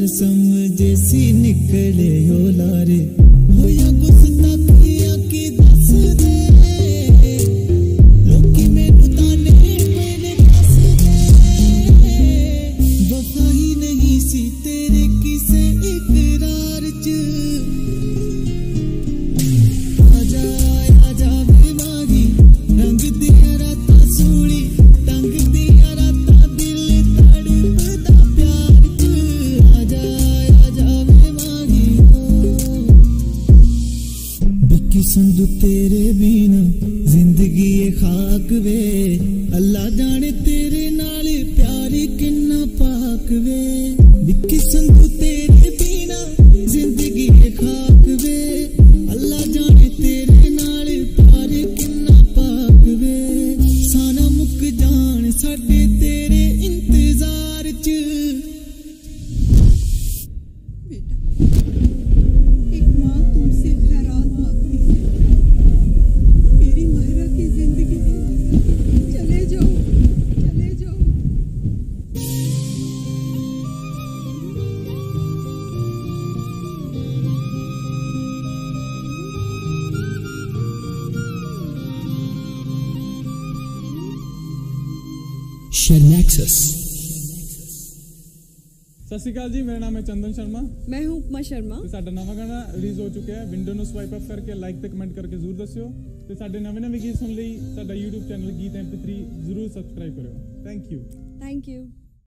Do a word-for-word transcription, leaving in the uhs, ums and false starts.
यार समझे सी निकले हो लारे होया गुस्ताखियां की दस दे लोकी मैनू ताने मैंने दस दे वफा ही नहीं सी तेरे किसे इकरार च आजा आजा वे माही रंग दिया राता सूली तंग दिया राता दिल तड़पदा प्यार च आजा आजा वे माही बिकी संधू तेरे बिना जिंदगी ये खाक वे अल्लाह जाने तेरे नाल प्यार किन्ना पाक वे बिकी संधू तेरे बिना जिंदगी ये खाक वे अल्लाह जाने तेरे नाल प्यार किन्ना पाक वे साना मुक जान साडे तेरे इंतजार च एक माँ तुमसे खैरात मांगती है, मेरी महरा की जिंदगी चले जाओ, चले जाओ। शर्मैक्सस सत श्री अकाल जी, मेरा नाम है चंदन शर्मा मैं हूँ उपमा शर्मा ਤੇ ਸਾਡਾ ਨਵਾਂ ਗਾਣਾ ਰਿਲੀਜ਼ ਹੋ ਚੁੱਕਿਆ ਹੈ। ਵਿੰਡੋ ਨੂੰ ਸਵਾਈਪ ਅਪ ਕਰਕੇ ਲਾਈਕ ਤੇ ਕਮੈਂਟ ਕਰਕੇ ਜ਼ਰੂਰ ਦੱਸਿਓ ਤੇ ਸਾਡੇ ਨਵੇਂ ਨਵੇਂ ਗੀਤ ਸੁਣਨ ਲਈ ਸਾਡਾ YouTube ਚੈਨਲ ਗੀਤ ਐਮ ਪੀ ਥ੍ਰੀ ਜ਼ਰੂਰ ਸਬਸਕ੍ਰਾਈਬ ਕਰਿਓ। Thank you thank you.